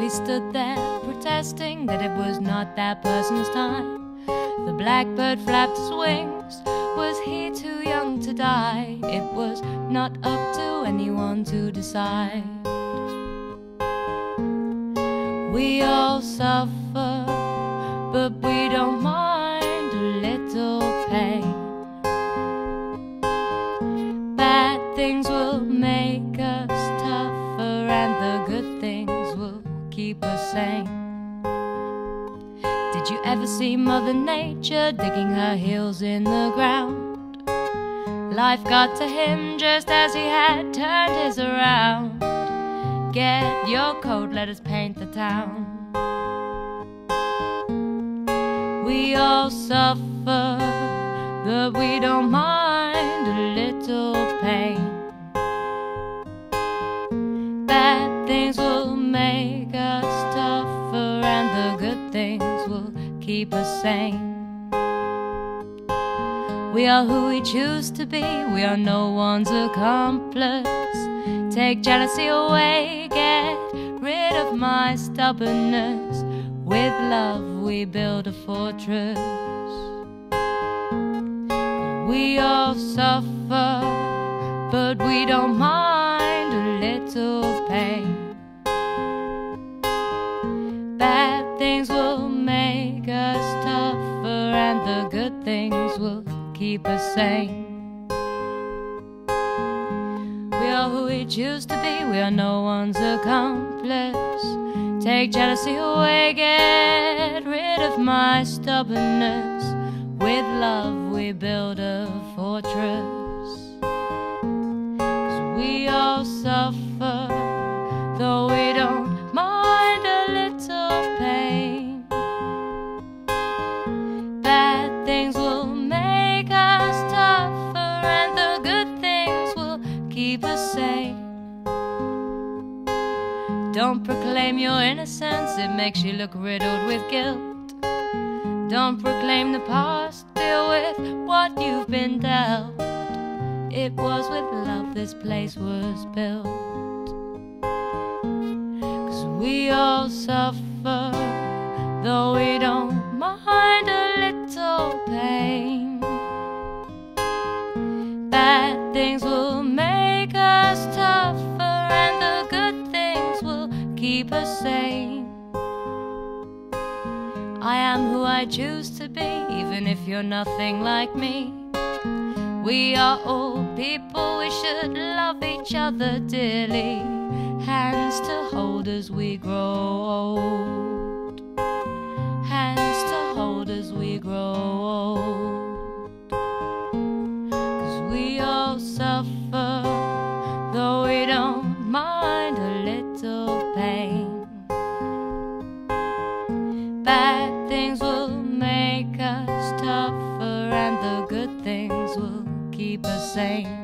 he stood there protesting that it was not that person's time. The blackbird flapped his wings. Was he too young to die? It was not up to anyone to decide. We all suffer, but we don't mind a little pain. Bad things will make us tougher, and the good things will keep us sane. Did you ever see Mother Nature digging her heels in the ground? Life got to him just as he had turned his around. Get your coat, let us paint the town. We all suffer, but we don't mind a little pain. Bad things will make us tougher, and the good things will keep us sane. We are who we choose to be, we are no one's accomplice. Take jealousy away, get rid of my stubbornness. With love we build a fortress. We all suffer, but we don't mind a little pain. Bad things will make us tougher, and the good things will keep us sane. We are who we choose to be, we are no one's accomplice. Take jealousy away, get rid of my stubbornness. With love we build a fortress. 'Cause we all suffer, though we don't mind a little pain. Bad things will make us tougher, and the good things will keep us sane. Don't proclaim your innocence, it makes you look riddled with guilt. Don't proclaim the past, deal with what you've been dealt. It was with love this place was built. 'Cause we all suffer, though we don't mind a little pain. Bad things will make us tougher, and the good things will keep us sane. I am who I choose to be, even if you're nothing like me. We are all people, we should love each other dearly. Hands to hold as we grow old. Hands to hold as we grow old. 'Cause we all suffer, though we don't mind a little pain. Bad things will make us tougher, and the good things will keep us sane.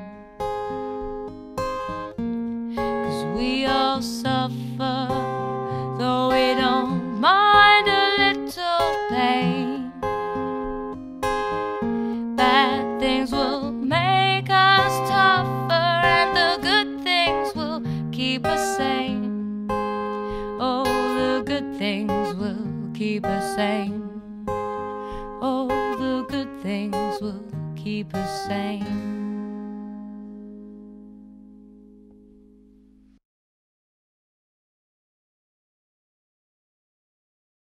'Cause we all suffer, though we don't mind a little pain. Bad things will make us tougher, and the good things will keep us sane. Oh, the good things will keep us sane. Oh, the good things will keep us sane.